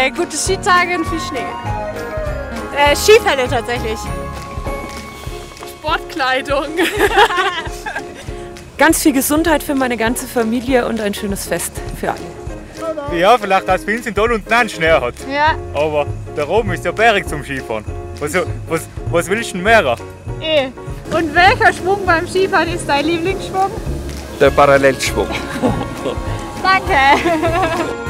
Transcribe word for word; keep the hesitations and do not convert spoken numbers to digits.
äh, gute Skitage und viel Schnee. Äh, Skifälle tatsächlich. Sportkleidung. Ganz viel Gesundheit für meine ganze Familie und ein schönes Fest für alle. Ja, vielleicht, dass Vincent da unten einen Schnee hat. Ja. Aber da oben ist ja bergig zum Skifahren. Was, was, was willst du denn mehr? Eh. Und welcher Schwung beim Skifahren ist dein Lieblingsschwung? Der Parallelschwung. Danke.